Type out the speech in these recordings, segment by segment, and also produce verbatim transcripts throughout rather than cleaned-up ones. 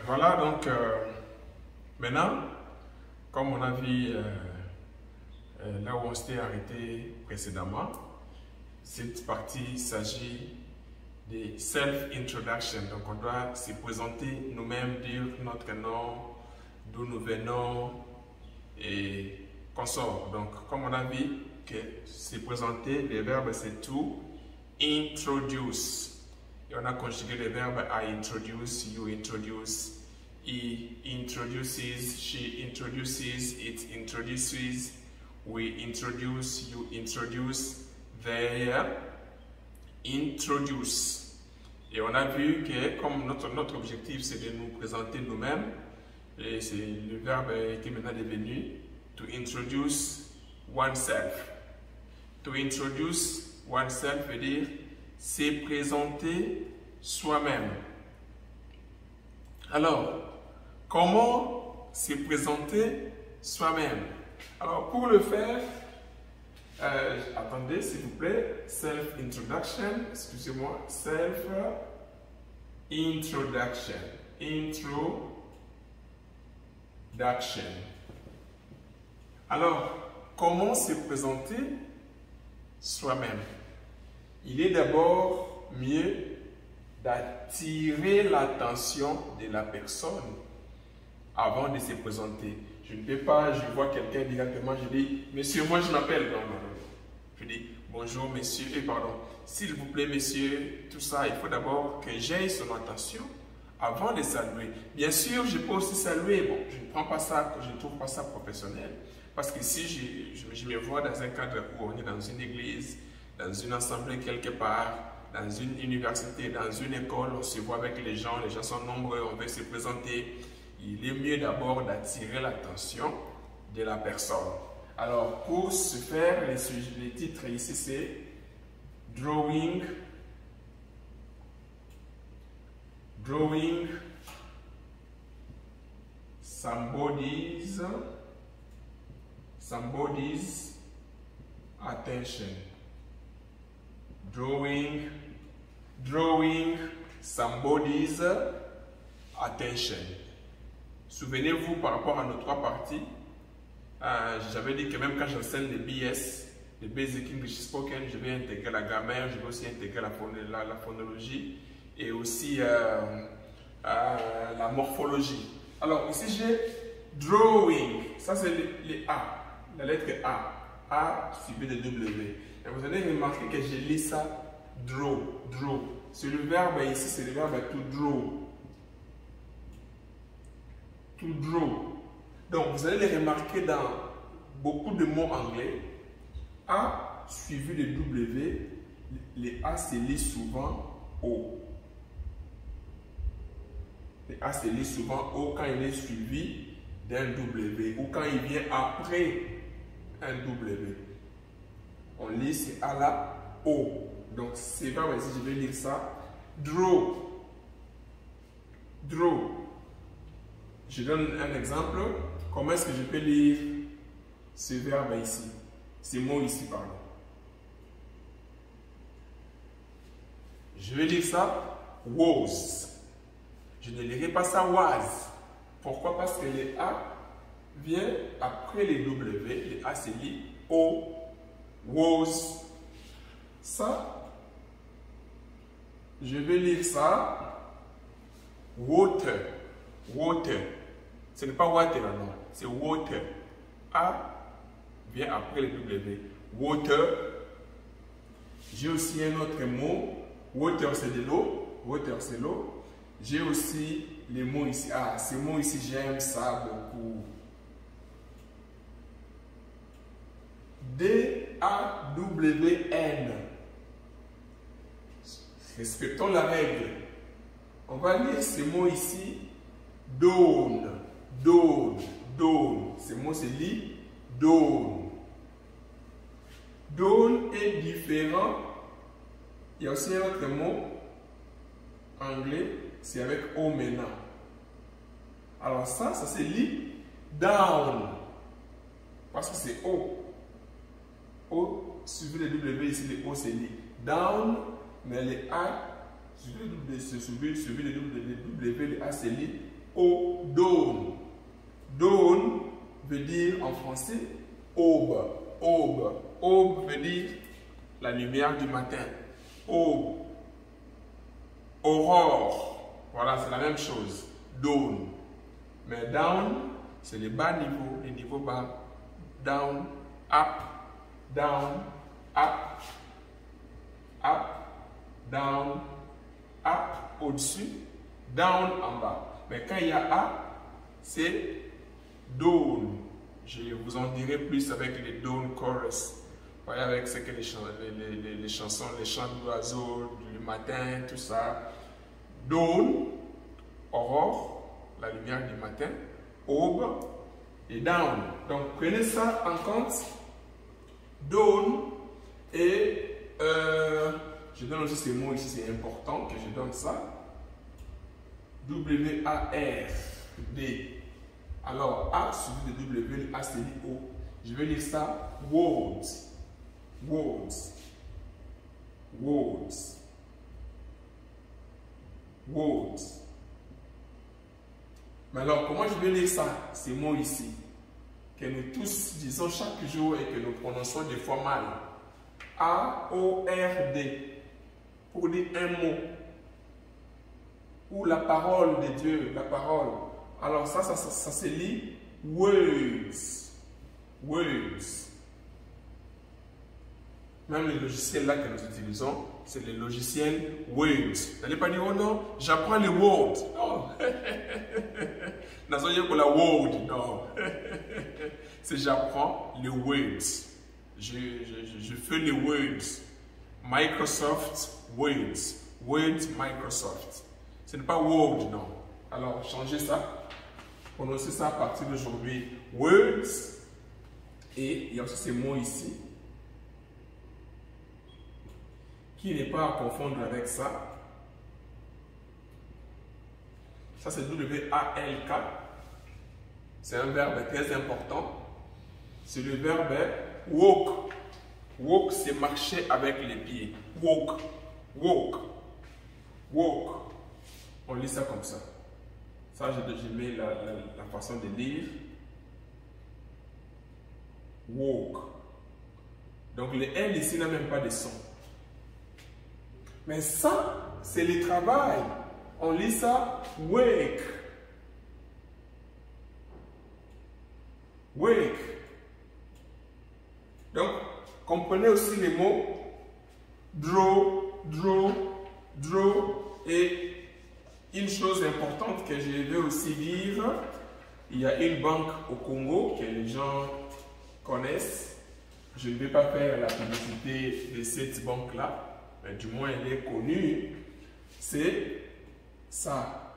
voilà, donc euh, maintenant, comme on a vu euh, euh, là où on s'était arrêté précédemment, cette partie s'agit de self-introduction. Donc on doit se présenter nous-mêmes, dire notre nom, d'où nous venons et qu'on sort. Donc comme on a vu que se présenter, le verbe c'est to introduce. Et on a conjugué le verbe I introduce, you introduce, he introduces, she introduces, it introduces, we introduce, you introduce, they introduce. Et on a vu que comme notre, notre objectif c'est de nous présenter nous-mêmes, et le verbe était maintenant devenu to introduce oneself. To introduce oneself veut dire se présenter soi-même. Alors, comment se présenter soi-même? Alors, pour le faire, euh, attendez s'il vous plaît, self-introduction, excusez-moi, self-introduction, introduction. Alors, comment se présenter soi-même? Il est d'abord mieux d'attirer l'attention de la personne avant de se présenter. Je ne peux pas, je vois quelqu'un directement, je dis, monsieur, moi je m'appelle. Non, non, non. Je dis, bonjour monsieur, et pardon, s'il vous plaît monsieur, tout ça, il faut d'abord que j'aie son attention avant de saluer. Bien sûr, je peux aussi saluer, bon, je ne prends pas ça, je ne trouve pas ça professionnel. Parce que si je, je, je me vois dans un cadre où on est dans une église, dans une assemblée quelque part, dans une université, dans une école, on se voit avec les gens, les gens sont nombreux, on veut se présenter. Il est mieux d'abord d'attirer l'attention de la personne. Alors, pour ce faire, les, les titres ici, c'est Drawing, Drawing somebody's, somebody's attention. Drawing, drawing somebody's attention. Souvenez-vous par rapport à nos trois parties, euh, j'avais dit que même quand j'enseigne les B S, les Basic English Spoken, je vais intégrer la grammaire, je vais aussi intégrer la, la, la phonologie et aussi euh, euh, la morphologie. Alors ici j'ai drawing, ça c'est les, les A, la lettre A, A suivi de W. Et vous allez remarquer que je lis ça draw, draw. C'est le verbe ici, c'est le verbe to draw. To draw. Donc vous allez les remarquer dans beaucoup de mots anglais. A suivi de W, les A se lisent souvent O. Les A se lisent souvent O quand il est suivi d'un W ou quand il vient après un W. On lit c'est A là, O. Donc c'est pas ici, je vais lire ça. Draw. Draw. Je donne un exemple. Comment est-ce que je peux lire ce verbe ici? Ces mots ici, pardon. Je vais lire ça. Was. Je ne lirai pas ça was. Pourquoi? Parce que les A vient après les W. Les A se lit O. Was. Ça, je vais lire ça. Water. Water. Ce n'est pas water, non. C'est water. A vient après le W. Water. J'ai aussi un autre mot. Water, c'est de l'eau. Water, c'est l'eau. J'ai aussi les mots ici. Ah, ces mots ici, j'aime ça beaucoup. D A W N. Respectons la règle. On va lire ces mots ici. Dawn. Dawn. Dawn. Ces mots se lit dawn. Dawn est différent. Il y a aussi un autre mot anglais. C'est avec O maintenant. Alors ça, ça se lit down. Parce que c'est O. O suivi le W ici, le O se lit down, mais le A suivi le W, suivi le W, le A se lit au dawn. Dawn veut dire en français aube. Aube. Aube veut dire la lumière du matin. Aube. Aurore. Voilà, c'est la même chose. Dawn. Mais down, c'est les bas niveaux, les niveaux bas. Down, up, down, up, up, down, up au-dessus, down en bas. Mais quand il y a up, c'est dawn. Je vous en dirai plus avec les dawn chorus. Vous voyez, avec ce que les, chans les, les, les chansons, les chants d'oiseaux, du matin, tout ça. Dawn, aurore, la lumière du matin, aube et down. Donc prenez ça en compte. Dawn et euh, je donne aussi ces mots ici, c'est important que je donne ça. W A R D. Alors A suivi de W, A c'est O. Je vais lire ça. Words. Words. Words. Words. Mais alors, comment je vais lire ça, ces mots ici, que nous tous disons chaque jour et que nous prononçons des fois mal. A O R D. Pour dire un mot. Ou la parole de Dieu, la parole. Alors ça, ça, ça, ça se lit words. Words. Même les logiciels là que nous utilisons, c'est les logiciels Words. Vous n'allez pas dire, oh non, j'apprends les words. Non. N'a pas la word, non. C'est j'apprends les words. Je, je, je fais les words. Microsoft Words. Words Microsoft. Ce n'est pas Word, non. Alors, changez ça. Prononcez ça à partir d'aujourd'hui. Words. Et il y a aussi ces mots ici, qui n'est pas à confondre avec ça. Ça, c'est W A L K. C'est un verbe très important. C'est le verbe walk. Walk, c'est marcher avec les pieds. Walk. Walk. Walk. On lit ça comme ça. Ça, je mets la, la, la façon de lire. Walk. Donc, le L ici n'a même pas de son. Mais ça, c'est le travail. On lit ça wake. Wake. Donc, comprenez aussi les mots draw, draw, draw. Et une chose importante que je vais aussi dire, il y a une banque au Congo que les gens connaissent. Je ne vais pas faire la publicité de cette banque-là, mais du moins elle est connue. C'est ça.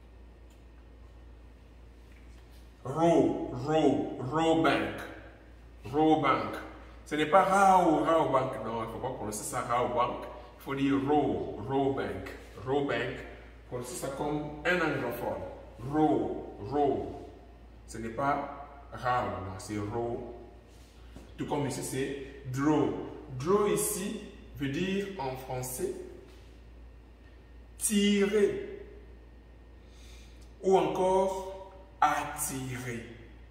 Raw, Raw, Raw Bank. Raw Bank. Ce n'est pas Raw, Raw Bank. Non, il ne faut pas prononcer ça Raw Bank. Il faut dire Raw, Raw Bank. Raw Bank. Prononcer ça comme un anglophone. Raw, Raw. Ce n'est pas Raw, non, c'est Raw. Tout comme ici, c'est draw. Draw ici veut dire en français tirer ou encore attirer.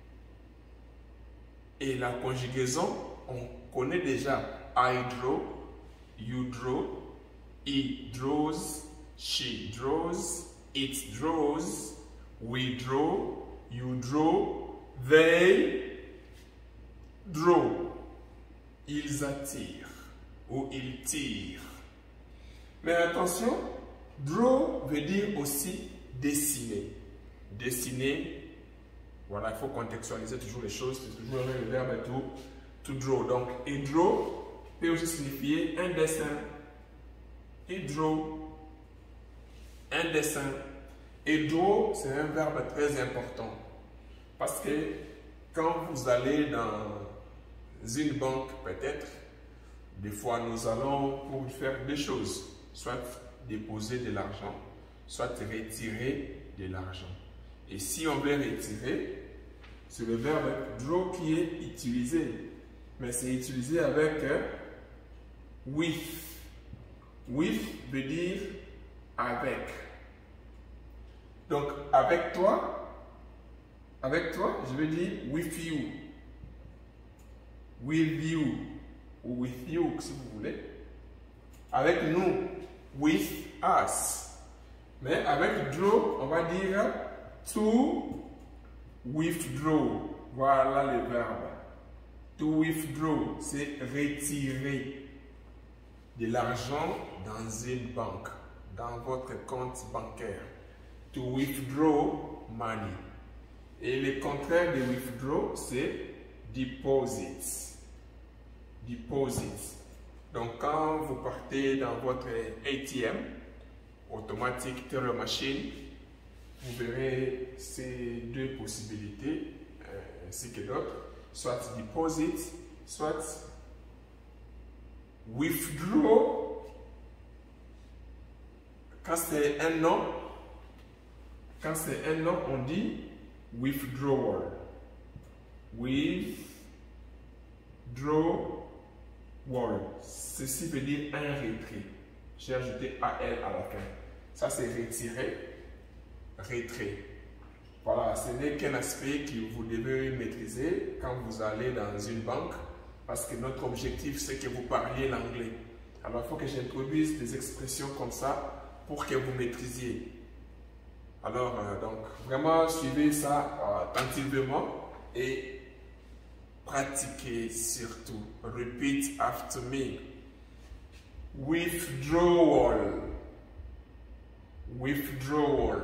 Et la conjugaison, on connaît déjà I draw, you draw, he draws, she draws, it draws, we draw, you draw, they draw. Ils attirent ou ils tirent. Mais attention, draw veut dire aussi dessiner. Dessiner, voilà, il faut contextualiser toujours les choses, c'est toujours le verbe et tout. To draw. Donc, et draw peut aussi signifier un dessin. Et draw, un dessin. Et draw, c'est un verbe très important. Parce que quand vous allez dans une banque, peut-être, des fois nous allons pour faire des choses, soit déposer de l'argent, soit retirer de l'argent. Et si on veut retirer, c'est le verbe draw qui est utilisé. Mais c'est utilisé avec euh, with. With veut dire avec. Donc, avec toi, avec toi, je vais dire with you. With you. Ou with you, si vous voulez. Avec nous, with us. Mais avec draw, on va dire to withdraw. Voilà le verbe. To withdraw, c'est retirer de l'argent dans une banque, dans votre compte bancaire. To withdraw money. Et le contraire de withdraw, c'est deposit. Deposit. Donc, quand vous partez dans votre A T M, automatique teller machine, vous verrez ces deux possibilités, euh, ainsi que d'autres, soit deposit, soit withdraw. Quand c'est un nom, quand c'est un nom, on dit withdrawal. Withdraw. Wall. Ceci veut dire un retrait. J'ai ajouté A L à la fin. Ça, c'est retirer, retrait. Voilà, ce n'est qu'un aspect que vous devez maîtriser quand vous allez dans une banque, parce que notre objectif, c'est que vous parliez l'anglais. Alors, il faut que j'introduise des expressions comme ça pour que vous maîtrisiez. Alors, euh, donc, vraiment, suivez ça euh, attentivement et pratiquez surtout. Repeat after me. Withdrawal. Withdrawal.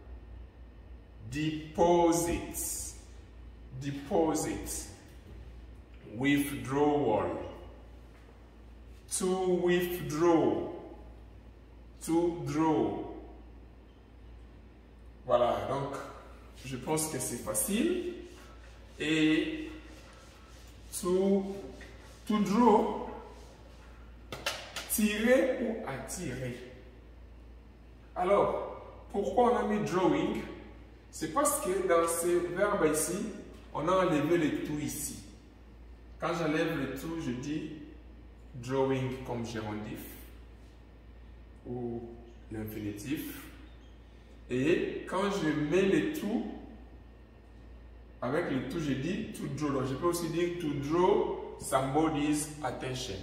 Deposit. Deposit. Withdrawal. To withdraw. To draw. Voilà, donc je pense que c'est facile. Et to, to draw, tirer ou attirer. Alors, pourquoi on a mis drawing? C'est parce que dans ce verbe ici, on a enlevé le tout ici. Quand j'enlève le tout, je dis drawing comme gérondif ou l'infinitif. Et quand je mets le tout, avec le tout, je dis to draw. Donc, je peux aussi dire to draw somebody's attention.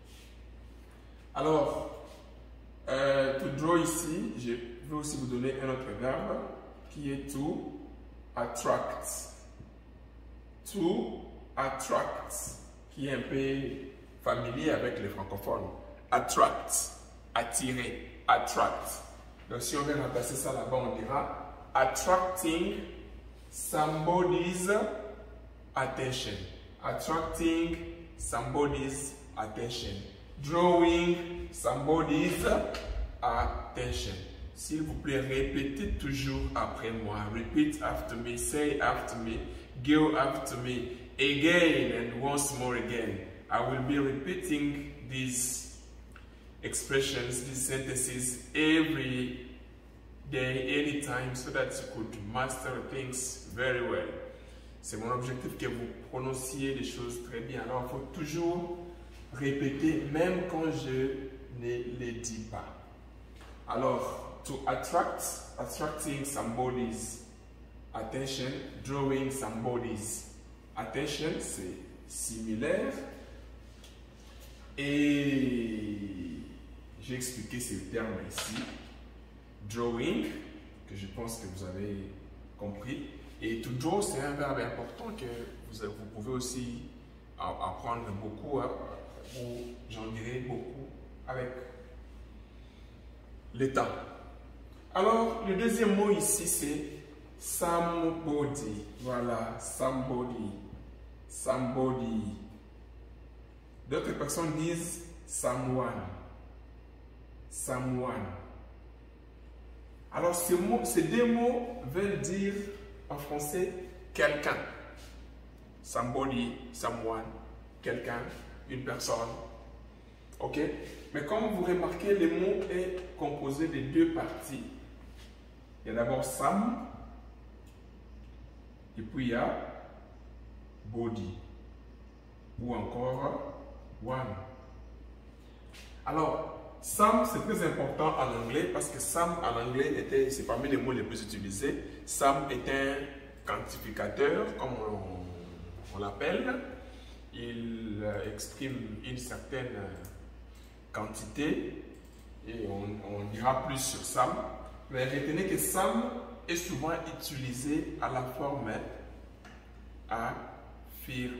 Alors, euh, to draw ici, je vais aussi vous donner un autre verbe qui est to attract. To attract, qui est un peu familier avec les francophones. Attract, attirer, attract. Donc, si on vient remplacer ça là-bas, on dira attracting somebody's attention. Attracting somebody's attention. Drawing somebody's attention. S'il vous plaît, répétez toujours après moi. Repeat after me. Say after me. Go after me. Again and once more again. I will be repeating these expressions, these sentences every day, anytime, so that you could master things very well. C'est mon objectif que vous prononciez les choses très bien. Alors, il faut toujours répéter, même quand je ne les dis pas. Alors, to attract, attracting somebody's attention, drawing somebody's attention, c'est similaire. Et j'ai expliqué ces termes ici. Drawing, que je pense que vous avez compris. Et to draw, c'est un verbe important que vous, vous pouvez aussi apprendre beaucoup, hein, ou j'en dirai beaucoup avec le temps. Alors, le deuxième mot ici, c'est somebody. Voilà, somebody. Somebody. D'autres personnes disent someone. Someone. Alors, ces, mots, ces deux mots veulent dire en français quelqu'un. Somebody, someone, quelqu'un, une personne. Ok? Mais comme vous remarquez, le mot est composé de deux parties. Il y a d'abord some, et puis il y a body, ou encore one. Alors, Some, c'est très important en anglais parce que some en anglais était, c'est parmi les mots les plus utilisés. Some est un quantificateur, comme on, on l'appelle. Il euh, exprime une certaine quantité et on, on dira plus sur some. Mais retenez que some est souvent utilisé à la forme affirmative.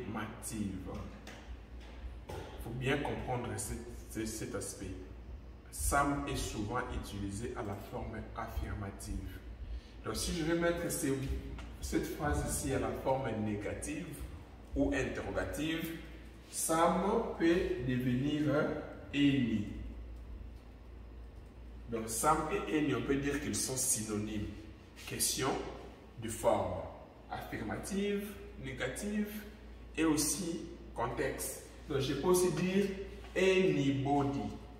Il faut bien comprendre cet, cet aspect. Some est souvent utilisé à la forme affirmative. Donc si je vais mettre ces, cette phrase ici à la forme négative ou interrogative, some peut devenir any. Donc some et any, on peut dire qu'ils sont synonymes. Question de forme affirmative, négative et aussi contexte. Donc je peux aussi dire anybody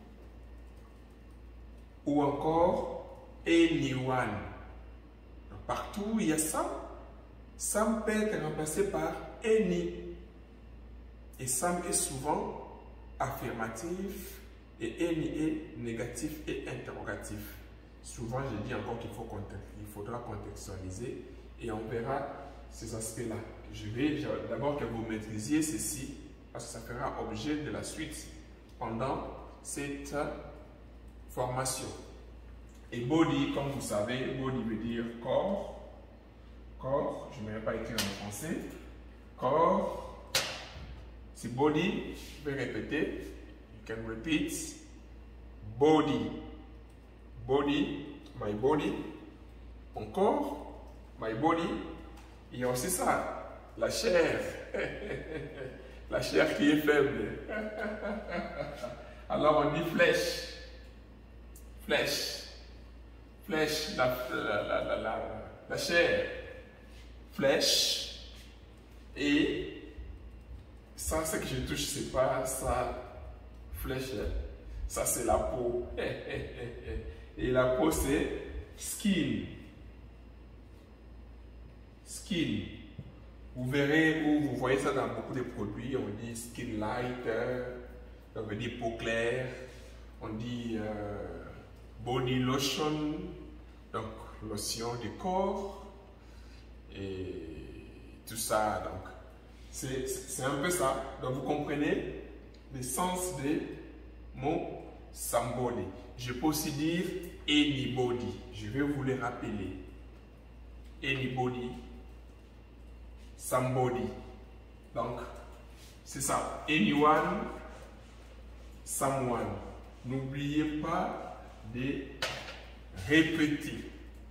ou encore anyone. Donc, partout où il y a some, some peut être remplacé par any. Et some est souvent affirmatif et any est négatif et interrogatif. Souvent, je dis encore qu'il faut il faudra contextualiser et on verra ces aspects-là. Je vais d'abord que vous maîtrisiez ceci parce que ça fera objet de la suite pendant cette formation. Et body, comme vous savez, body veut dire corps. Corps, je ne vais pas écrire en français. Corps, c'est body, je vais répéter. You can repeat. Body. Body, my body. Mon corps, my body. Il y a aussi ça, la chair. La chair qui est faible. Alors on dit flèche. Flèche. Flèche, la, la, la, la, la, la chair. Flèche. Et ça, ce que je touche, c'est pas ça. Flèche. Ça, c'est la peau. Et la peau, c'est skin. Skin. Vous verrez ou vous voyez ça dans beaucoup de produits. On dit skin light. On veut dire peau claire. On dit euh, body lotion. Donc, lotion du corps. Et tout ça. Donc, c'est un peu ça. Donc, vous comprenez le sens des mots somebody. Je peux aussi dire anybody. Je vais vous les rappeler. Anybody. Somebody. Donc, c'est ça. Anyone. Someone. N'oubliez pas de répéter.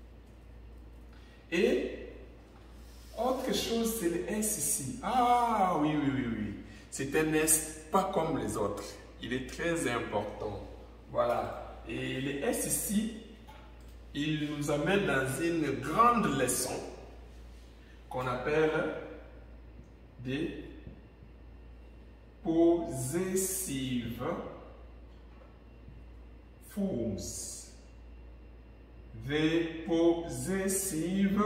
Et autre chose, c'est le S ici. Ah oui, oui, oui, oui. C'est un S pas comme les autres. Il est très important. Voilà. Et le S ici, il nous amène dans une grande leçon qu'on appelle des possessive forms. The possessive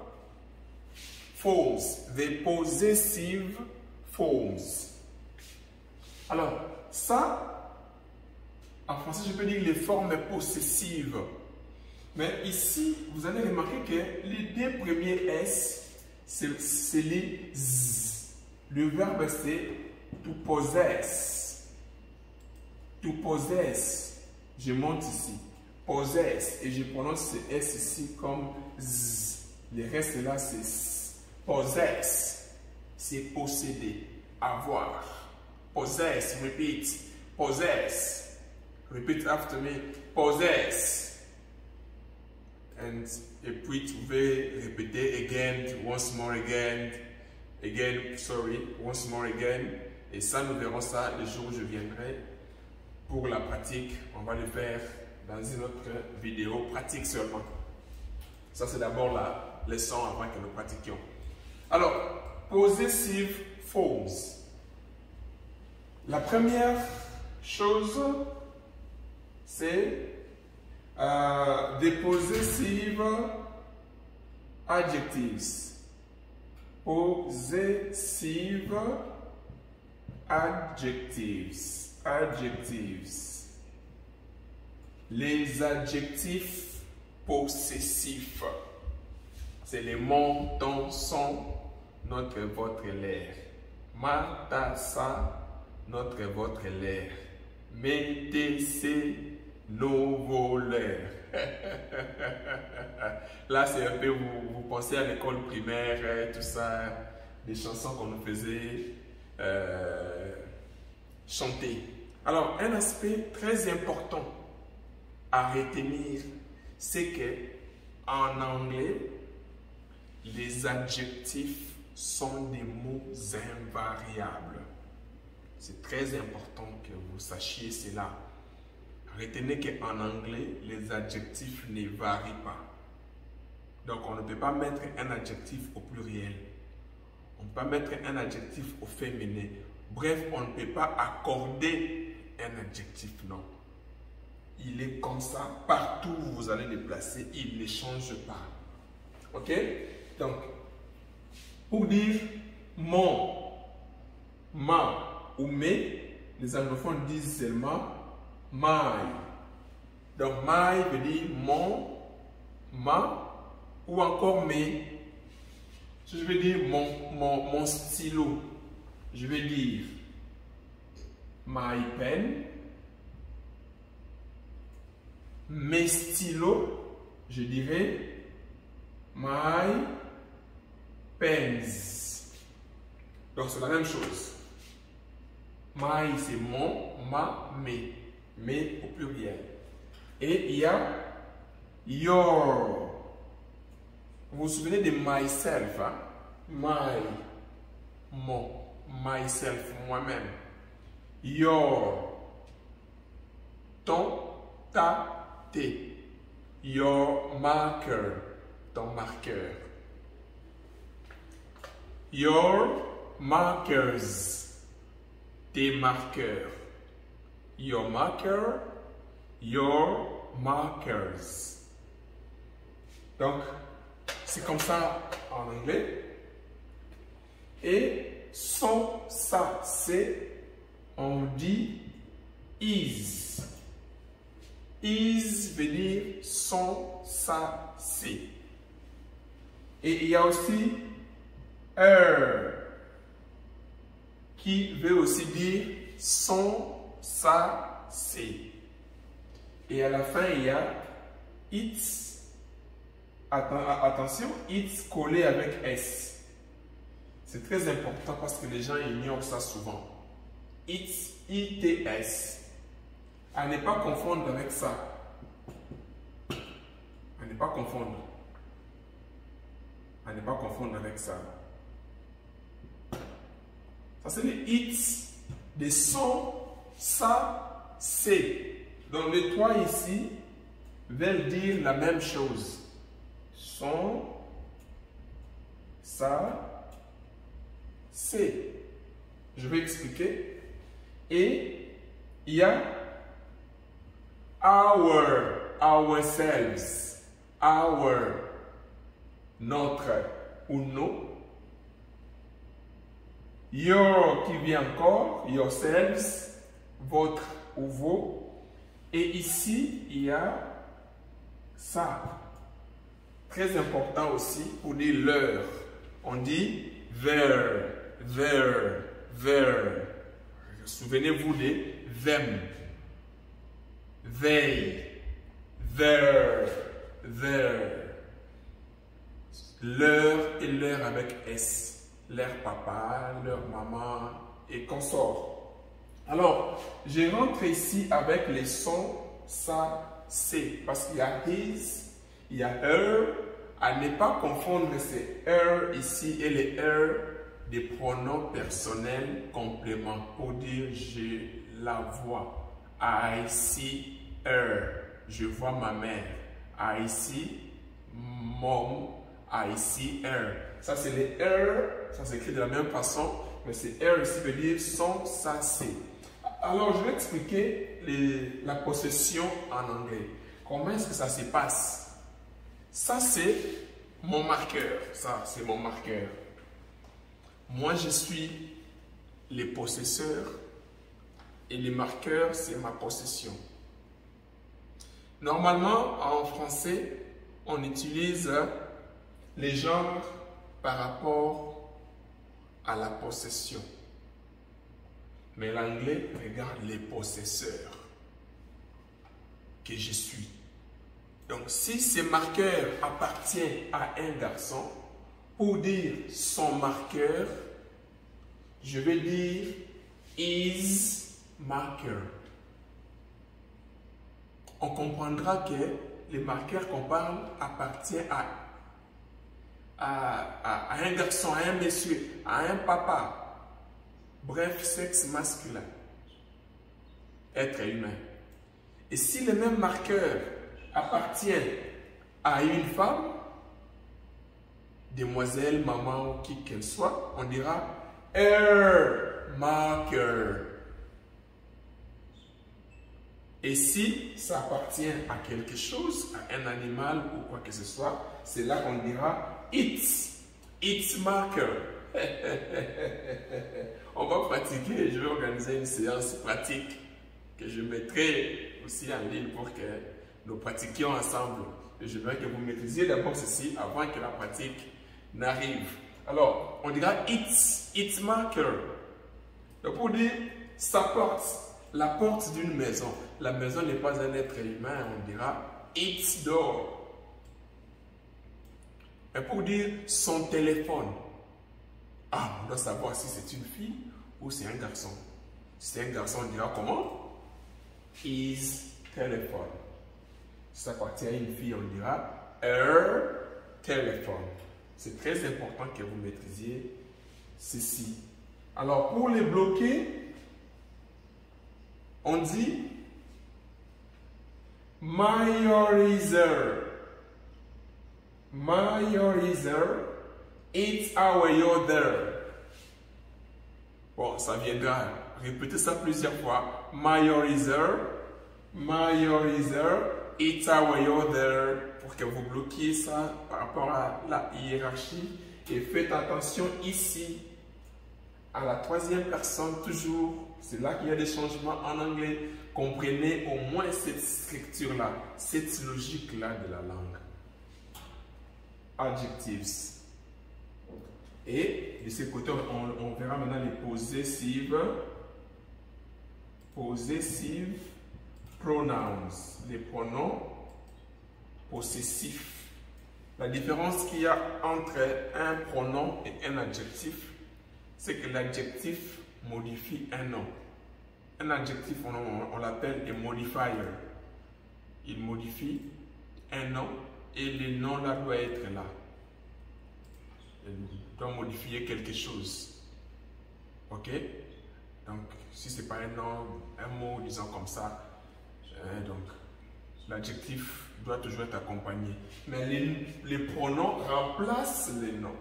forms. The possessive forms. Alors, ça, en français, je peux dire les formes possessives. Mais ici, vous allez remarquer que les deux premiers S, c'est les Z. Le verbe, c'est to possess. To possess. Je monte ici. Possess. Et je prononce ce S ici comme Z. Le reste là, c'est S. Possess. C'est posséder. Avoir. Possess. Repeat. Possess. Repeat after me. Possess. And, et puis, vous pouvez répéter again, once more again, again, sorry, once more again. Et ça, nous verrons ça le jour où je viendrai pour la pratique. On va le faire dans une autre vidéo pratique seulement. Ça, c'est d'abord la leçon avant que nous pratiquions. Alors, possessive forms. La première chose, c'est Uh, the possessive adjectives. Possessive adjectives. Adjectives. Les adjectifs possessifs. C'est les mon, ton, son, notre, votre, l'air. Ma, ta, sa, notre, votre, l'air. Mes, tes, c'est, nos, vos, leurs. Là, c'est un peu, vous, vous pensez à l'école primaire, tout ça, des chansons qu'on nous faisait euh, chanter. Alors, un aspect très important à retenir, c'est que en anglais, les adjectifs sont des mots invariables. C'est très important que vous sachiez cela. Retenez qu'en anglais, les adjectifs ne varient pas. Donc, on ne peut pas mettre un adjectif au pluriel. On ne peut pas mettre un adjectif au féminin. Bref, on ne peut pas accorder un adjectif, non. Il est comme ça, partout où vous allez le placer, il ne change pas. Ok? Donc, pour dire mon, ma ou mes, les anglophones disent seulement my. Donc, my veut dire mon, ma ou encore mes. Je vais dire mon, mon, mon stylo. Je vais dire my pen. Mes stylos, je dirais my pens. Donc c'est la même chose. My c'est mon, ma, mes. Mes au pluriel. Et il y a your. Vous vous souvenez de myself, hein? My, mon, myself, moi-même. Your, ton, ta, tes. Your marker, ton marqueur. Your markers, tes marqueurs. Your marker, your markers. Donc, c'est comme ça en anglais. Et son, ça, c'est, on dit is. Is veut dire son, ça, c'est. Et il y a aussi her, qui veut aussi dire son, ça, c'est. Et à la fin, il y a it's. Attention, it's collé avec S. C'est très important parce que les gens ignorent ça souvent. It's, I T S. À ne pas confondre avec ça. À ne pas confondre. À ne pas confondre avec ça. Ça c'est le it's, de son, ça, c'est. Donc les trois ici veulent dire la même chose. Son, ça, c'est. Je vais expliquer. Et il y a our, ourselves, our, notre ou nos. Your qui vient encore, yourselves, votre ou vos. Et ici, il y a ça. Très important aussi pour dire leur. On dit their, their, their. Souvenez-vous de them. They, their, their. Leur et leur avec S. Leur papa, leur maman et consort. Alors, je rentre ici avec les sons ça, c'est. Parce qu'il y a his, il y a her. À ne pas confondre ces her ici et les her des pronoms personnels compléments pour dire je la vois. I see her. Je vois ma mère. I see mom. I see her. Ça c'est les her. Ça s'écrit de la même façon. Mais c'est her ici veut dire son, ça c'est. Alors je vais expliquer les, la possession en anglais. Comment est-ce que ça se passe? Ça, c'est mon marqueur. Ça, c'est mon marqueur. Moi, je suis les possesseurs et les marqueurs, c'est ma possession. Normalement, en français, on utilise les genres par rapport à la possession. Mais l'anglais regarde les possesseurs que je suis. Donc, si ce marqueur appartient à un garçon, pour dire son marqueur, je vais dire his marker. On comprendra que les marqueurs qu'on parle appartiennent à, à, à, à un garçon, à un monsieur, à un papa. Bref, sexe masculin. Être humain. Et si le même marqueur appartient à une femme, demoiselle, maman ou qui qu'elle soit, on dira her marker. Et si ça appartient à quelque chose, à un animal ou quoi que ce soit, c'est là qu'on dira its, its marker. On va pratiquer, je vais organiser une séance pratique que je mettrai aussi en ligne pour que nous pratiquions ensemble. Et je veux que vous maîtrisiez d'abord ceci avant que la pratique n'arrive. Alors, on dira its, its marker. Donc, pour dire sa porte, la porte d'une maison. La maison n'est pas un être humain, on dira its door. Et pour dire son téléphone, ah, on doit savoir si c'est une fille ou c'est un garçon. Si c'est un garçon, on dira comment? His telephone. Si ça appartient à une fille, on dira her telephone. C'est très important que vous maîtrisiez ceci. Alors, pour les bloquer, on dit majorizer. Majorizer. It's our you're there. Bon, ça viendra. Répétez ça plusieurs fois. Majorizer. Majorizer. It's our you're there. Pour que vous bloquiez ça par rapport à la hiérarchie. Et faites attention ici à la troisième personne toujours. C'est là qu'il y a des changements en anglais. Comprenez au moins cette structure-là, cette logique-là de la langue. Adjectives. Et de ce côté, on, on verra maintenant les possessive, possessive pronouns, les pronoms possessifs. La différence qu'il y a entre un pronom et un adjectif, c'est que l'adjectif modifie un nom. Un adjectif, on, on, on l'appelle un modifier. Il modifie un nom et le nom là doit être là. Il doit modifier quelque chose. Ok? Donc, si ce n'est pas un nom, un mot, disons comme ça, euh, donc l'adjectif doit toujours être accompagné. Mais les, les pronoms remplacent les noms.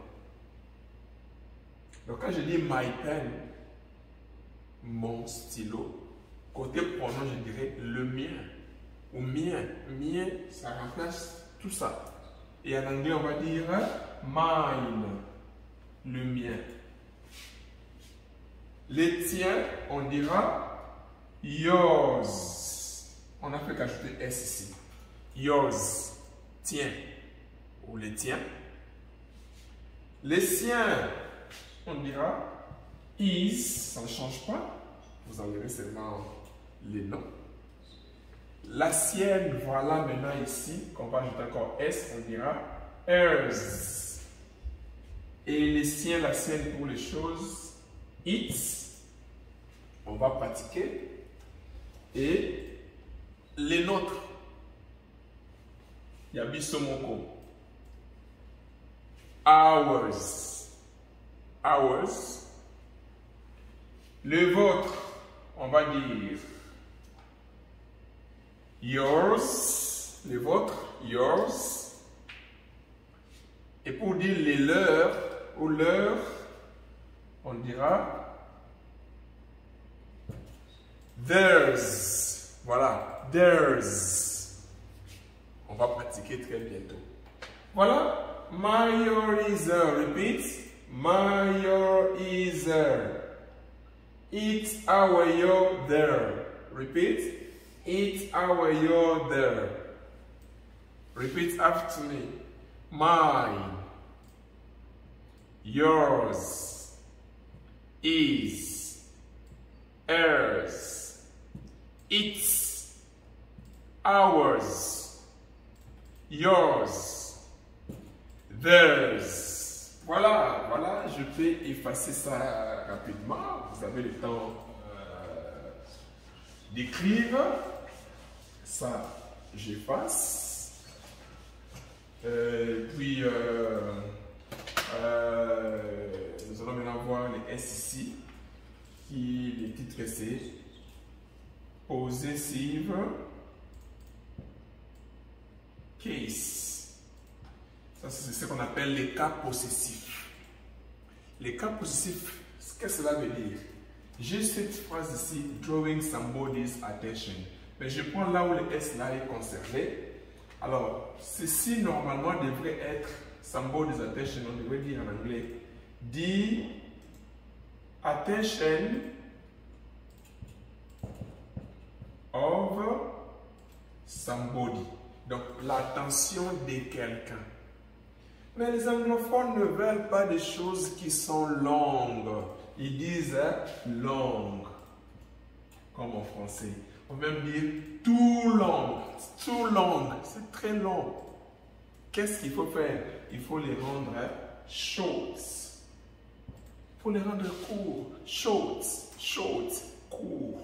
Donc, quand je dis my pen, mon stylo, côté pronom, je dirais le mien ou mien. Mien, ça remplace tout ça. Et en anglais, on va dire mine, le mien. Les tiens, on dira yours. On a fait qu'ajouter S ici. Yours, tien, ou les tiens. Les siens, on dira is, ça ne change pas. Vous enlevez seulement les noms. La sienne, voilà maintenant ici, qu'on va ajouter encore S, on dira hers. Et les siens, la sienne pour les choses, its, on va pratiquer. Et les nôtres, yabisomoko, ours, ours. Le vôtre, on va dire yours, les vôtres, yours. Et pour dire les leurs ou leurs, on dira theirs. Voilà, theirs. On va pratiquer très bientôt. Voilà, majorizer. Repeat, majorizer. It's our, you're there. Repeat. It's our, you're there. Repeat after me. Mine, yours, is, hers, its, ours, yours, theirs. Voilà, voilà, je peux effacer ça rapidement. Vous avez le temps euh, d'écrire. Ça, j'efface. Euh, puis, euh, euh, nous allons maintenant voir les S ici. Qui, les titres c'est possessive case. Ça, c'est ce qu'on appelle les cas possessifs. Les cas possessifs, qu'est-ce que cela veut dire? J'ai cette phrase ici, drawing somebody's attention. Mais je prends là où le S là est conservé. Alors, ceci normalement devrait être somebody's attention. On devrait dire en anglais the attention of somebody. Donc, l'attention de quelqu'un. Mais les anglophones ne veulent pas des choses qui sont longues. Ils disent long, comme en français. On peut même dire too long. Too long, c'est très long. Qu'est-ce qu'il faut faire? Il faut les rendre short. Il faut les rendre courts. Short, short, court.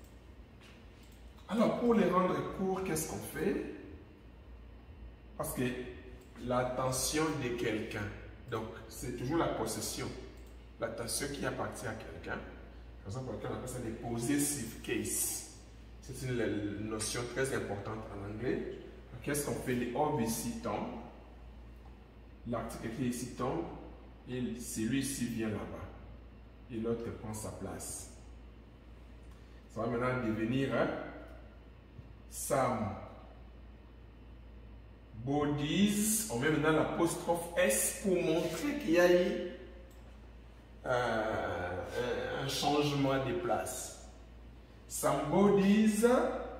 Alors, pour les rendre courts, qu'est-ce qu'on fait? Parce que l'attention de quelqu'un, donc c'est toujours la possession, l'attention qui appartient à quelqu'un. Par exemple, on appelle ça des possessive cases. C'est une notion très importante en anglais. Qu'est-ce qu'on fait? Les verbes ici tombent, l'article écrit ici tombe, et celui-ci vient là-bas. Et l'autre prend sa place. Ça va maintenant devenir hein, some bodies. On met maintenant l'apostrophe S pour montrer qu'il y a eu euh, un changement de place. Somebody's,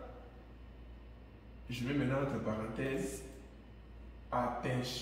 je mets maintenant entre parenthèses, attention.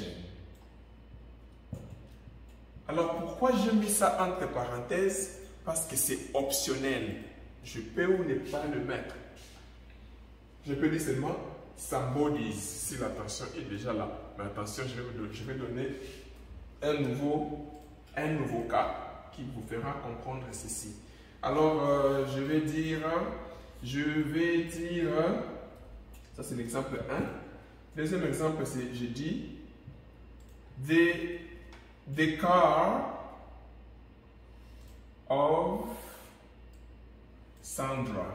Alors pourquoi je mets ça entre parenthèses? Parce que c'est optionnel. Je peux ou ne pas le mettre. Je peux dire seulement somebody's si l'attention est déjà là. Mais attention, je vais, je vais donner un nouveau, un nouveau cas qui vous fera comprendre ceci. Alors, euh, je vais dire, je vais dire, ça c'est l'exemple un. Deuxième exemple, c'est, je dis, the, the car of Sandra.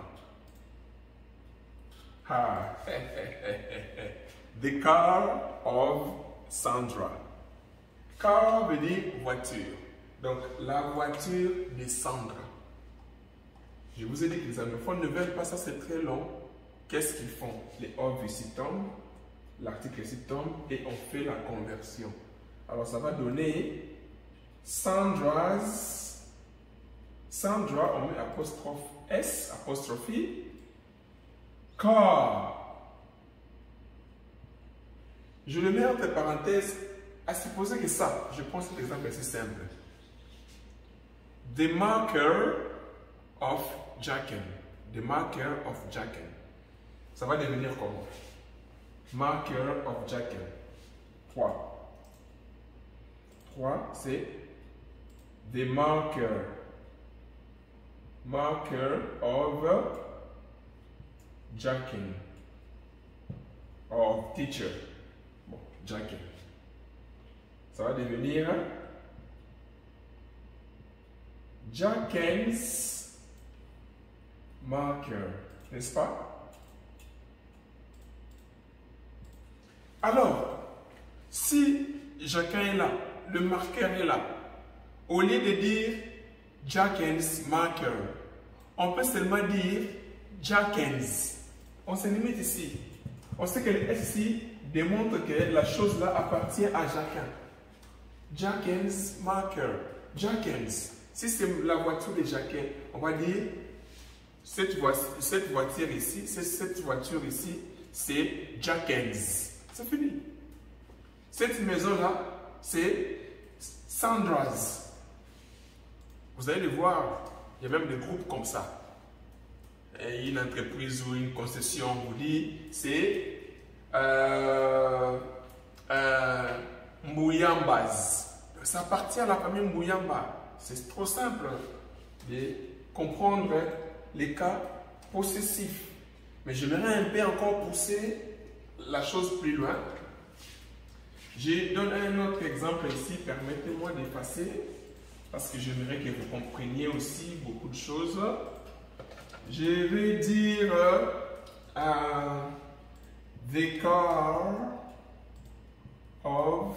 Ah, the car of Sandra. Car veut dire voiture. Donc, la voiture de Sandra. Je vous ai dit que les anglophones ne veulent pas ça, c'est très long. Qu'est-ce qu'ils font? Les verbes ici tombent, l'article ici tombe et on fait la conversion. Alors ça va donner Sandra's, Sandra, on met apostrophe S, apostrophe, car. Je le mets entre parenthèses à supposer que ça, je prends cet exemple assez simple. The marker of Jacken. The marker of Jacken. Ça va devenir comment? Marker of Jacken. trois. trois, c'est the marker. Marker of Jacken. Of teacher. Bon, Jacken. Ça va devenir Jacken's marker, n'est-ce pas? Alors, si Jacquin est là, le marqueur est là, au lieu de dire Jacken's marker, on peut seulement dire Jacken's. On se limite ici. On sait que le S ici démontre que la chose là appartient à Jacquin. Jacken's marker. Jacken's. Si c'est la voiture de Jacquin, on va dire cette, vo cette voiture ici, cette voiture ici, c'est Jacken's. C'est fini. Cette maison-là, c'est Sandra's. Vous allez le voir, il y a même des groupes comme ça. Et une entreprise ou une concession vous dit, c'est euh, euh, Mouyambaz. Ça appartient à la famille Mouyamba. C'est trop simple de comprendre les cas possessifs. Mais j'aimerais un peu encore pousser la chose plus loin. Je donne un autre exemple ici. Permettez-moi d'effacer parce que j'aimerais que vous compreniez aussi beaucoup de choses. Je vais dire uh, the car of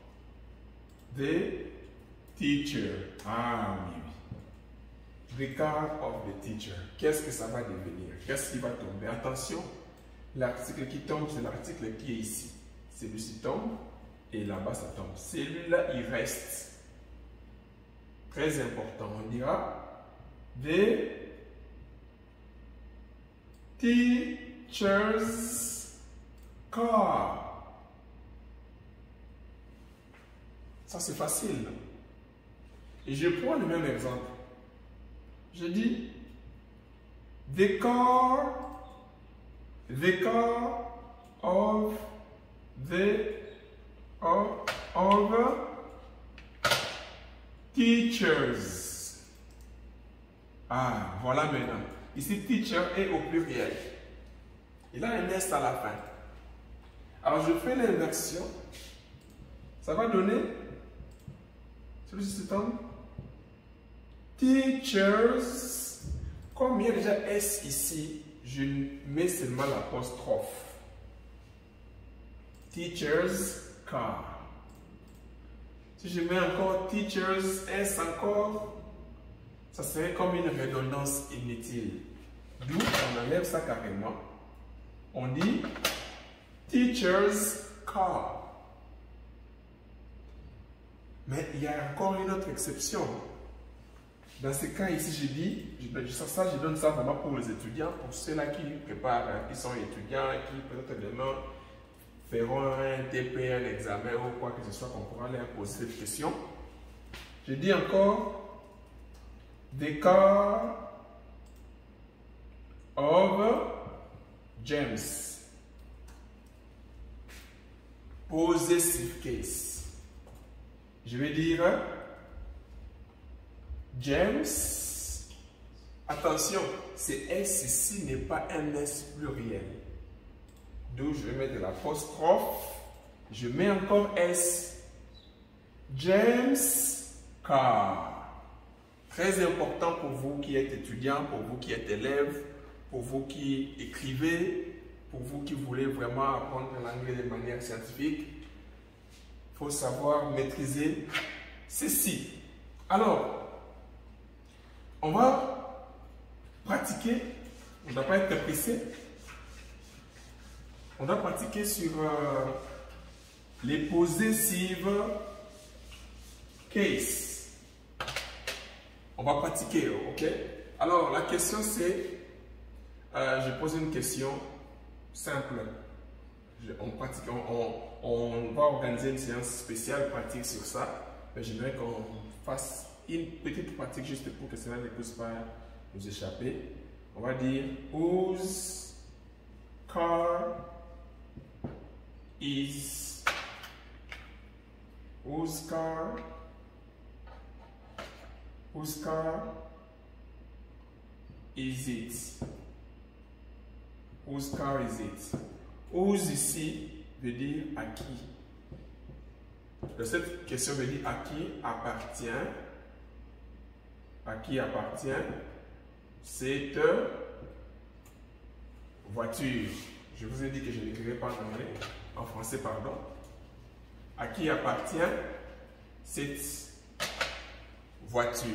the teacher. Ah oui, oui. The car of the teacher. Qu'est-ce que ça va devenir? Qu'est-ce qui va tomber? Attention, l'article qui tombe, c'est l'article qui est ici. Celui-ci tombe et là-bas ça tombe. Celui-là, il reste. Très important. On dira the teacher's car. Ça, c'est facile. Et je prends le même exemple. Je dis the car, the car of the of, of teachers. Ah, voilà maintenant. Ici, teacher est au pluriel. Il a un S à la fin. Alors, je fais l'inversion. Ça va donner, celui-ci se tombe, teachers. Comme il y a déjà S ici, je mets seulement l'apostrophe. Teachers car. Si je mets encore teachers S encore, ça serait comme une redondance inutile. D'où on enlève ça carrément. On dit teachers car. Mais il y a encore une autre exception. Dans ce cas ici, je dis, je, ça, je donne ça vraiment pour les étudiants, pour ceux-là qui préparent, qui sont étudiants, qui peut-être demain feront un T P, un examen ou quoi que ce soit, qu'on pourra leur poser cette question. Je dis encore the car of James. Possessive case. Je vais dire James. Attention, ce S ici n'est pas un S pluriel. D'où je vais mettre l'apostrophe. Je mets encore S. James car. Très important pour vous qui êtes étudiant, pour vous qui êtes élève, pour vous qui écrivez, pour vous qui voulez vraiment apprendre l'anglais de manière scientifique. Il faut savoir maîtriser ceci. Alors, on va pratiquer. On ne doit pas être pressé. On doit pratiquer sur euh, les possessive case. On va pratiquer, ok? Alors, la question c'est, euh, je pose une question simple. Je, on, pratique, on, on, on va organiser une séance spéciale pratique sur ça. Mais j'aimerais qu'on fasse une petite pratique juste pour que cela ne puisse pas nous échapper. On va dire whose car is whose car whose car is it? Whose car is it? Whose ici veut dire à qui. Cette question veut dire à qui appartient. À qui appartient cette voiture. Je vous ai dit que je n'écrivais pas en anglais, en français, pardon. À qui appartient cette voiture?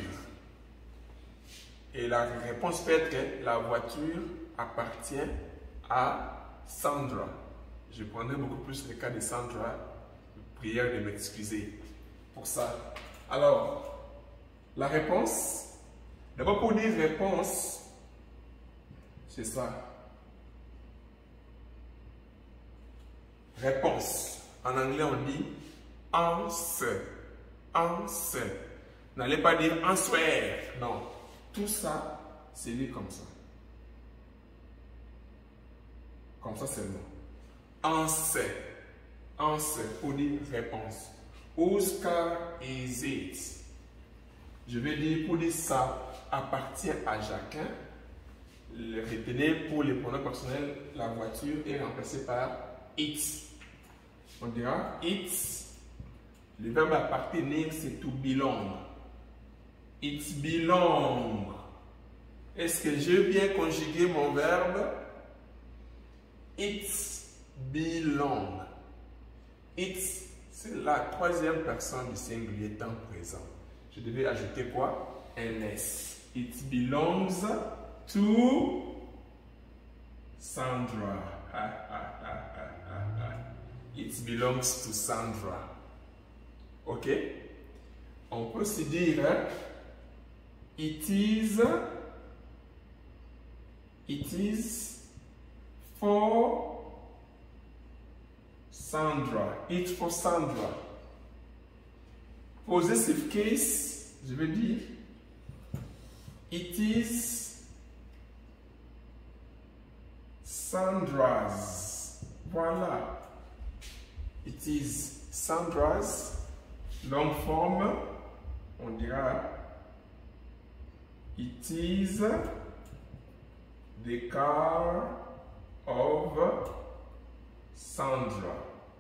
Et la réponse peut être que la voiture appartient à Sandra. Je prendrai beaucoup plus le cas de Sandra. Prière de m'excuser pour ça. Alors, la réponse, d'abord pour dire réponse, c'est ça. réponse. En anglais, on dit answer. Answer. N'allez pas dire answer. Non. Tout ça, c'est lu comme ça. Comme ça seulement. Answer. Answer pour dire réponse. Whose car is it? Je vais dire pour dire ça appartient à chacun. Retenez pour les pronoms personnels, la voiture est remplacée par it. On dira it. Le verbe appartenir, c'est to belong. It belong. Est-ce que j'ai bien conjugué mon verbe? It belong. It, c'est la troisième personne du singulier temps présent. Je devais ajouter quoi? Un S. It belongs to Sandra. Ah, ah, ah, ah, ah, ah. It belongs to Sandra. Ok? On peut aussi dire it is it is for Sandra. It's for Sandra. Possessive case, je vais dire it is Sandra's. Voilà. It is Sandra's. Long forme, on dira it is the car of Sandra.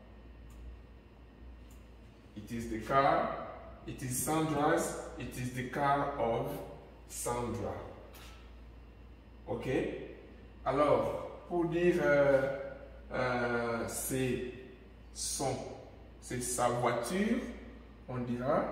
It is the car, it is Sandra's, it is the car of Sandra. Ok? Alors, pour dire euh, euh, c'est son, c'est sa voiture, on dira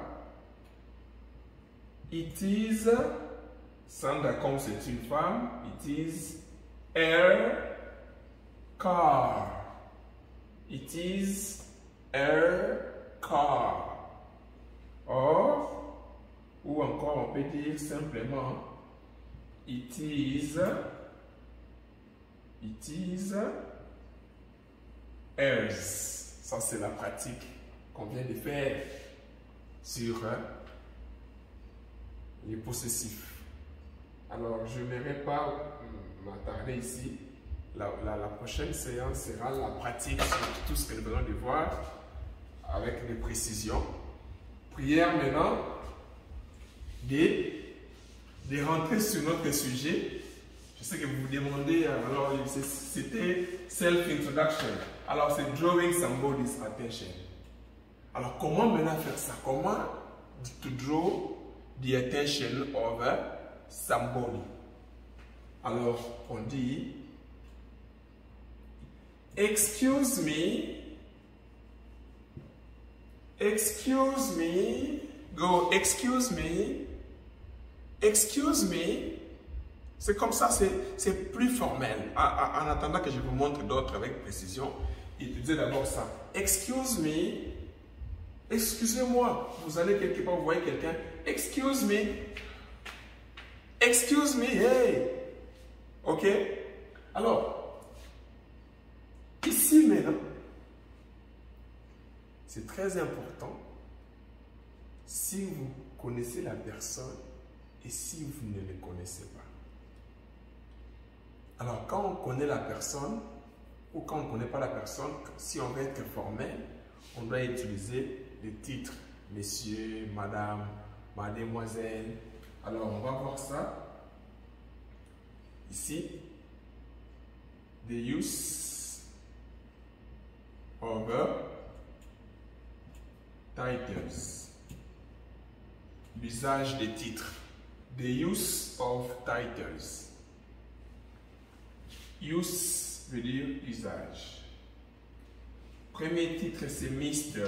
it is, Sandra comme c'est une femme, it is her car. It is her car. Or, ou encore on peut dire simplement it is, it is hers. Ça c'est la pratique qu'on vient de faire sur euh, les possessifs. Alors, je n'aimerais pas m'attarder ici. La, la, la prochaine séance sera la pratique sur tout ce que nous venons de voir avec des précisions. Prière maintenant de, de rentrer sur notre sujet. Je sais que vous vous demandez, alors c'était self-introduction. Alors, c'est drawing somebody's attention. Alors, comment maintenant faire ça? Comment to draw the attention of somebody? Alors, on dit, excuse me, excuse me, go, excuse me, excuse me. C'est comme ça, c'est plus formel. En, en, en attendant que je vous montre d'autres avec précision, utilisez d'abord ça. Excuse me. Excusez-moi, vous allez quelque part, vous voyez quelqu'un, excuse me, excuse me, hey, ok? Alors, ici maintenant, c'est très important, si vous connaissez la personne et si vous ne le connaissez pas. Alors, quand on connaît la personne, ou quand on ne connaît pas la personne, si on veut être formel, on doit utiliser les titres, messieurs, madame, mademoiselle. Alors, on va voir ça. Ici, the use of titles. L'usage des titres. The use of titles. Use veut dire usage. Premier titre, c'est mister.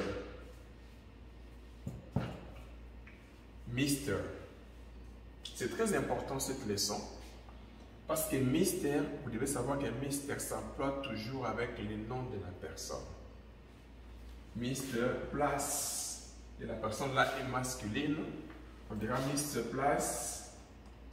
mister. C'est très important cette leçon parce que mister, vous devez savoir que mister s'emploie toujours avec le nom de la personne. mister place, et la personne là est masculine, on dira mister place,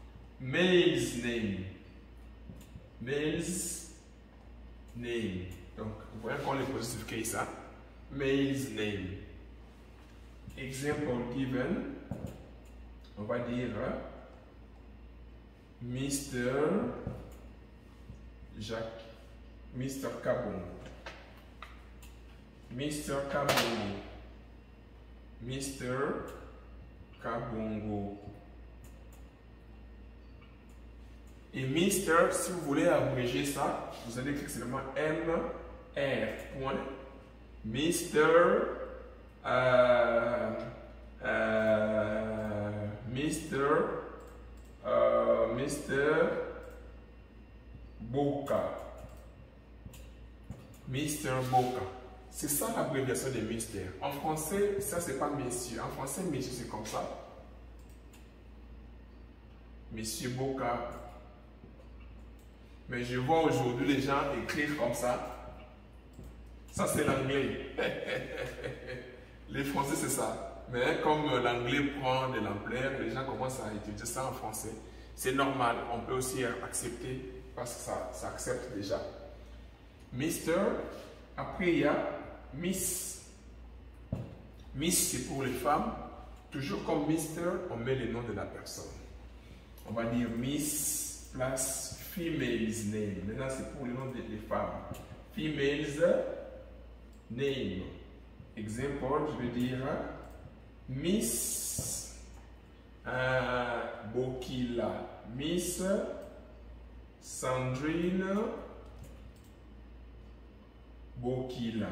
male's name, male's name. Donc, vous voyez qu'on les possessive case, hein? Male's name. Example given. On va dire mister Jacques, mister Kabongo, mister Kabongo, mister Kabongo. Et mister, si vous voulez abréger ça, vous allez écrire seulement M R. Point. mister euh, euh, mister euh, mister Boca. mister Boca. C'est ça l'abréviation de mister. En français, ça c'est pas messieurs. En français, messieurs c'est comme ça. Monsieur Boca. Mais je vois aujourd'hui les gens écrire comme ça. Ça, c'est l'anglais. Les Français, c'est ça. Mais comme l'anglais prend de l'ampleur, les gens commencent à utiliser ça en français. C'est normal. On peut aussi accepter parce que ça, ça accepte déjà. mister. Après, il y a Miss. Miss, c'est pour les femmes. Toujours comme mister, on met le nom de la personne. On va dire Miss place female's name. Maintenant, c'est pour le nom des femmes. Female's name. Exemple, je vais dire Miss euh, Bokila. Miss Sandrine Bokila.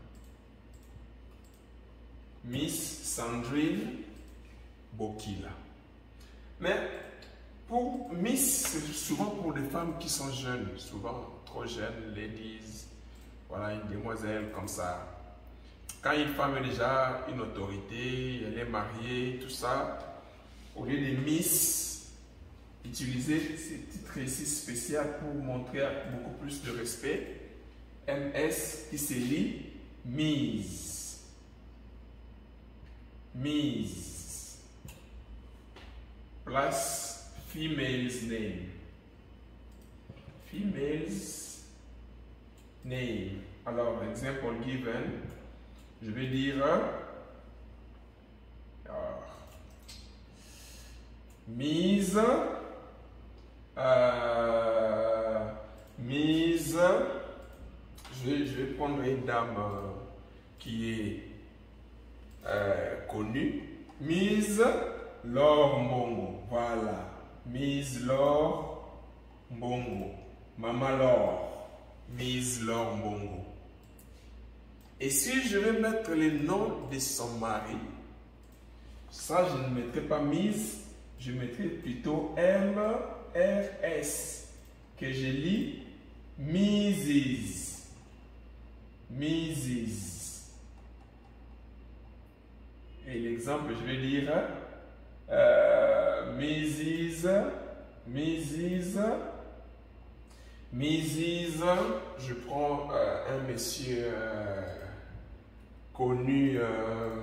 Miss Sandrine Bokila. Mais pour Miss, c'est souvent pour des femmes qui sont jeunes, souvent trop jeunes, ladies, voilà, une demoiselle comme ça. Quand une femme est déjà une autorité, elle est mariée, tout ça, au lieu de Miss, utilisez ces titres ici spéciaux pour montrer beaucoup plus de respect. M S qui se lit Miss. Miss. Place female's name. Female's name. Alors, example given, je vais dire alors, mise, euh, mise, je vais, je vais prendre une dame euh, qui est euh, connue, mise Laure Mbongo, voilà, mise Laure Mbongo, Maman Laure, mise Laure Mbongo. Et si je vais mettre le nom de son mari, ça je ne mettrai pas mise, je mettrai plutôt M R S, que je lis Missus Missus Et l'exemple, je vais dire euh, Missus Missus Missus Je prends euh, un monsieur euh, connu euh,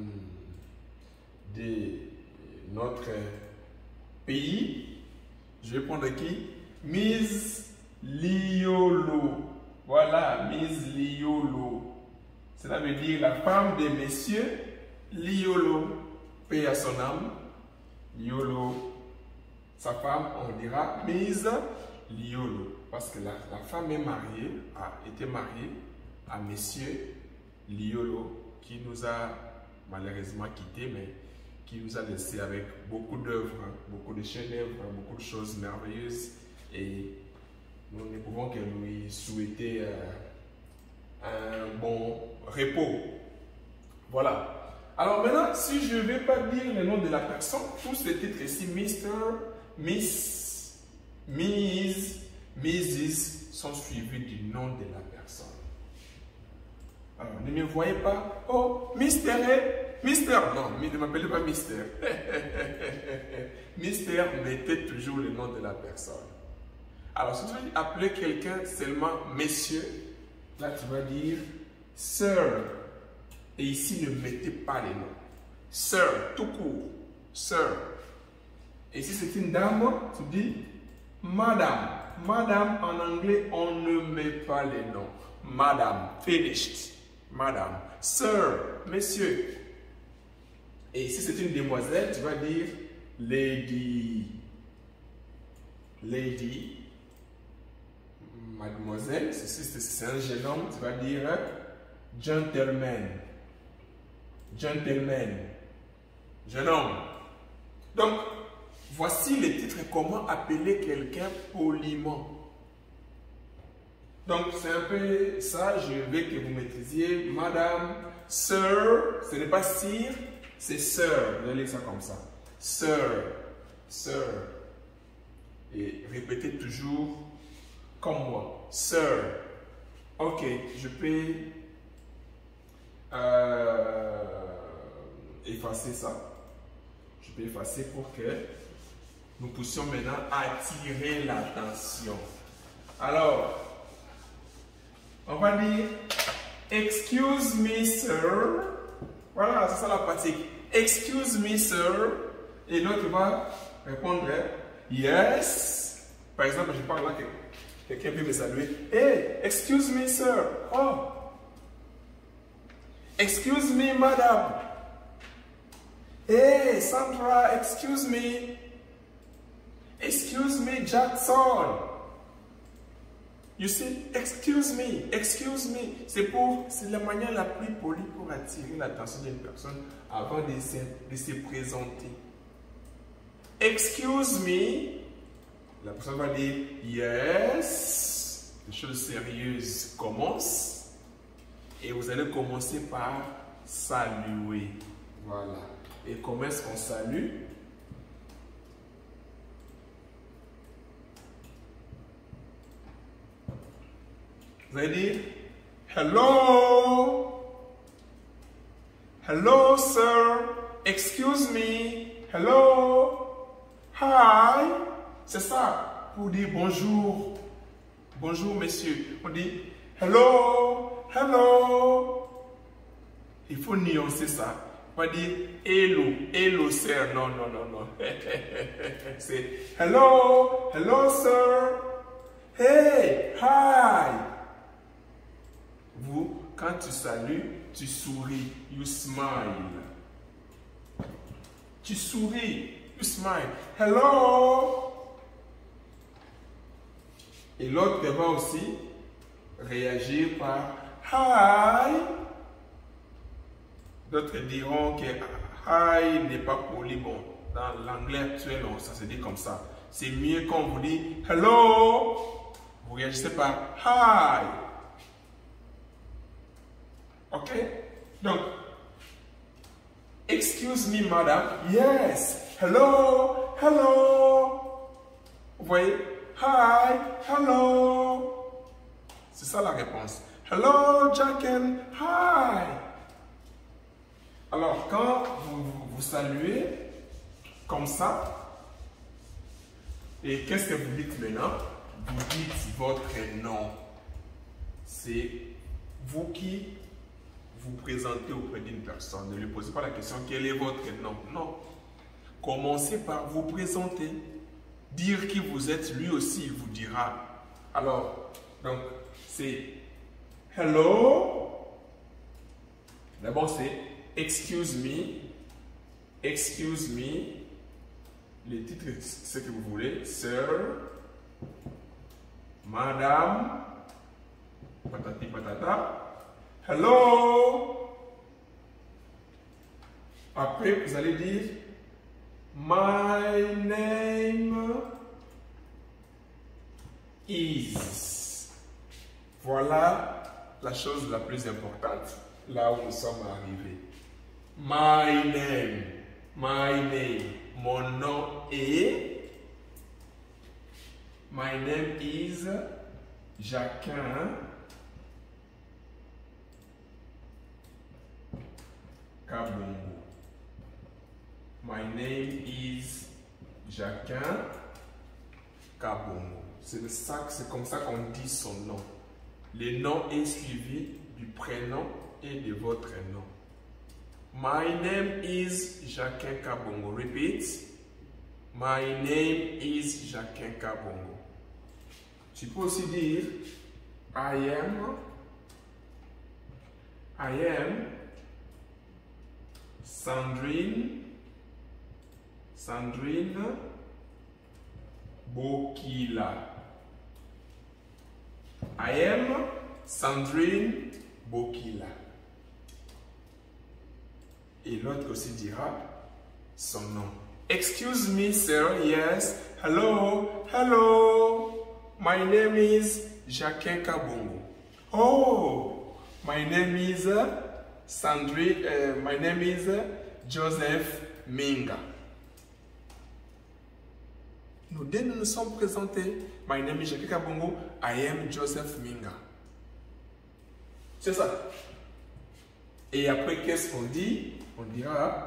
de notre pays. Je vais prendre qui? Miss Liolo. Voilà, Miss Liolo. Cela veut dire la femme de monsieur Liolo. Paix à son âme. Liolo. Sa femme, on dira Miss Liolo. Parce que la, la femme est mariée, a été mariée à monsieur Liolo, qui nous a malheureusement quittés, mais qui nous a laissé avec beaucoup d'œuvres, beaucoup de chefs-d'œuvre, beaucoup de choses merveilleuses. Et nous ne pouvons que lui souhaiter euh, un bon repos. Voilà. Alors maintenant, si je ne vais pas dire le nom de la personne, tous ces titres ici, mister, Miss, Miss, Missus sont suivis du nom de la personne. Alors, ne me voyez pas. Oh, Mister, Mister. Non, ne m'appelez pas Mister. Mister, mettez toujours le nom de la personne. Alors, si tu veux appeler quelqu'un seulement Monsieur, là tu vas dire Sir. Et ici, ne mettez pas les noms. Sir, tout court. Sir. Et si c'est une dame, tu dis Madame. Madame, en anglais, on ne met pas les noms. madame, finished, madame, sir, monsieur. Et si c'est une demoiselle, tu vas dire lady, lady, mademoiselle. Si c'est un jeune homme, tu vas dire gentleman, gentleman, jeune homme. Donc, voici les titres. Comment appeler quelqu'un poliment. Donc, c'est un peu ça. Je veux que vous maîtrisiez. Madame, sir, ce n'est pas sir, c'est sir. Vous allez lire ça comme ça. Sir, sir. Et répétez toujours comme moi. Sir. Ok, je peux euh, effacer ça. Je peux effacer pour que nous puissions maintenant attirer l'attention. Alors, on va dire excuse me sir. Voilà, c'est ça la pratique. Excuse me sir. Et l'autre va répondre yes. Par exemple, je parle là, quelqu'un peut me saluer. Hey, excuse me sir. Oh. Excuse me madame. Hey Sandra, excuse me. Excuse me Jackson. You see, excuse me, excuse me. C'est pour, c'est la manière la plus polie pour attirer l'attention d'une personne avant de se, de se présenter. Excuse me. La personne va dire yes. Les choses sérieuses commencent. Et vous allez commencer par saluer. Voilà. Et comment est-ce qu'on salue? Vous allez dire hello. Hello sir. Excuse me. Hello. Hi. C'est ça pour dire bonjour. Bonjour monsieur. On dit hello. Hello. Il faut nuancer ça. On va dire hello. Hello sir. Non, non, non, non. C'est hello. Hello sir. Hey. Hi. Vous, quand tu salues, tu souris. You smile. Tu souris. You smile. Hello. Et l'autre va aussi réagir par hi. D'autres diront que hi n'est pas poli. Bon, dans l'anglais actuel, ça se dit comme ça. C'est mieux quand on vous dit hello. Vous réagissez par hi. Ok? Donc, excuse me, madame. Yes. Hello. Hello. Vous voyez? Hi. Hello. C'est ça la réponse. Hello, Jacken. Hi. Alors, quand vous, vous, vous saluez comme ça, et qu'est-ce que vous dites maintenant? Vous dites votre nom. C'est vous qui vous présentez auprès d'une personne. Ne lui posez pas la question quel est votre nom. Non. Commencez par vous présenter. Dire qui vous êtes, lui aussi, il vous dira. Alors, donc, c'est hello. D'abord, c'est excuse me. Excuse me. Les titres, ce que vous voulez. Sir. Madame. Patati patata. Hello. Après, vous allez dire my name is. Voilà la chose la plus importante, là où nous sommes arrivés. My name. My name. Mon nom est. My name is Jacquin Kabongo. My name is Jacquin Kabongo. C'est ça, c'est comme ça qu'on dit son nom. Le nom est suivi du prénom et de votre nom. My name is Jacquin Kabongo. Repeat. My name is Jacquin Kabongo. Tu peux aussi dire I am I am Sandrine, Sandrine Bokila. I am Sandrine Bokila. Et l'autre aussi dira son nom. Excuse me, sir. Yes. Hello. Hello. My name is Jacquin Kabongo. Oh, my name is Sandrine. Uh, my name is Joseph Minga. Nous, dès que nous nous sommes présentés, my name is Jacquin Kabongo. I am Joseph Minga. C'est ça. Et après, qu'est-ce qu'on dit? On dira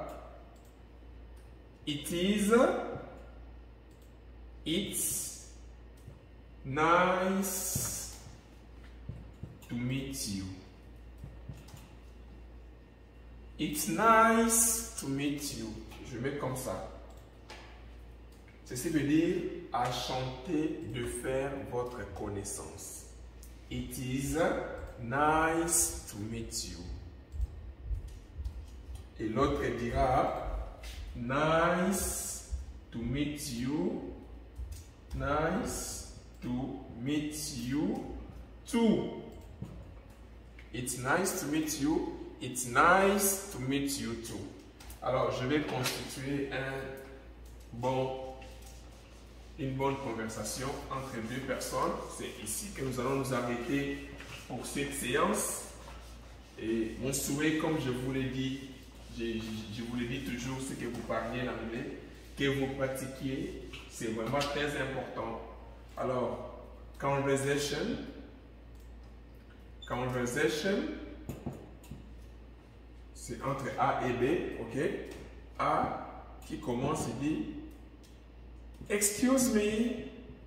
it is, it's nice to meet you. It's nice to meet you. Je mets comme ça. Ceci veut dire enchanté de faire votre connaissance. It is nice to meet you. Et l'autre dira nice to meet you. Nice to meet you too. It's nice to meet you. It's nice to meet you too. Alors, je vais constituer un bon, une bonne conversation entre deux personnes. C'est ici que nous allons nous arrêter pour cette séance. Et mon souhait, comme je vous l'ai dit, je, je, je vous l'ai dit toujours, c'est que vous parliez l'anglais, que vous pratiquiez. C'est vraiment très important. Alors, conversation, conversation, c'est entre A et B, ok? A qui commence et dit excuse me,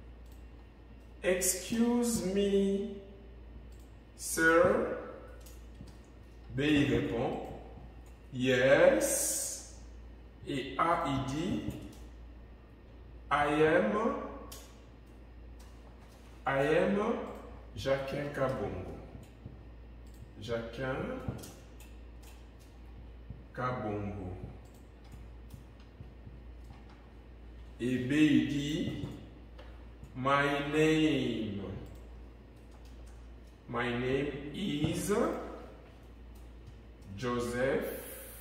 excuse me, sir. B il répond yes. Et A il dit I am, I am Jacquin Kabongo. Jacquin Kabongo. Et B il dit my name. My name is Joseph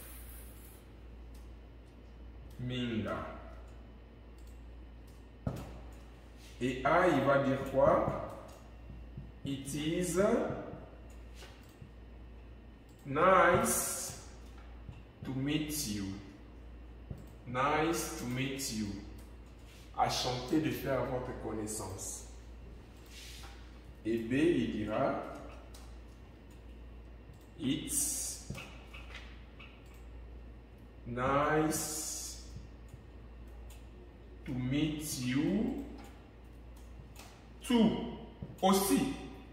Minga. Et A, il va dire quoi? It is nice to meet you. Nice to meet you. Enchanté de faire votre connaissance. Et B, il dira it's nice to meet you too. Aussi.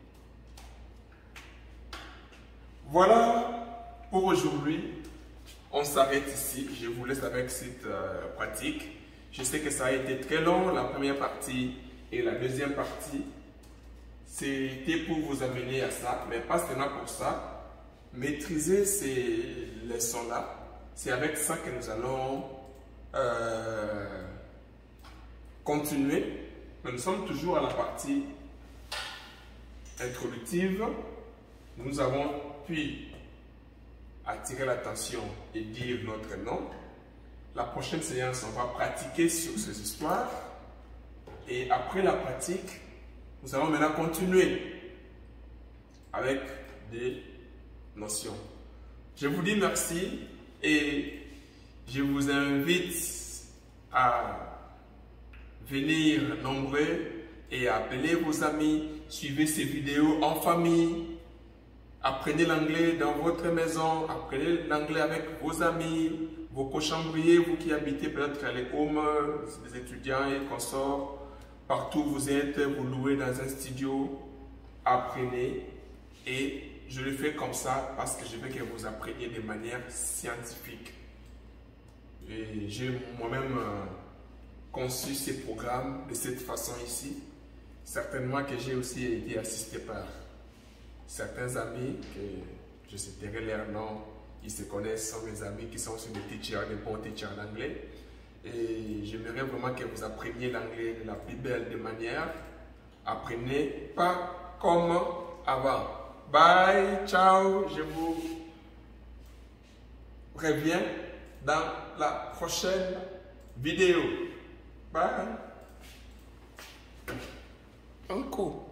Voilà pour aujourd'hui. On s'arrête ici. Je vous laisse avec cette euh, pratique. Je sais que ça a été très long, la première partie et la deuxième partie. C'était pour vous amener à ça, mais pas seulement pour ça. Maîtriser ces leçons-là, c'est avec ça que nous allons euh, continuer. Mais nous sommes toujours à la partie introductive. Nous avons pu attirer l'attention et dire notre nom. La prochaine séance, on va pratiquer sur ces histoires. Et après la pratique, nous allons maintenant continuer avec des notions. Je vous dis merci et je vous invite à venir nombreux et à appeler vos amis. Suivez ces vidéos en famille. Apprenez l'anglais dans votre maison. Apprenez l'anglais avec vos amis, vos cochambriers, vous qui habitez peut-être à les homes, les étudiants et consorts. Partout où vous êtes, vous louez dans un studio. Apprenez. Et je le fais comme ça parce que je veux que vous appreniez de manière scientifique. Et j'ai moi-même euh, conçu ces programmes de cette façon ici. Certainement que j'ai aussi été assisté par certains amis que je citerai leurs noms, ils se connaissent, sont mes amis qui sont aussi des teachers, des bons teachers d'anglais. Et j'aimerais vraiment que vous appreniez l'anglais de la plus belle des manières. Apprenez pas comme avant. Bye, ciao, je vous reviens dans la prochaine vidéo. Bye. Encore.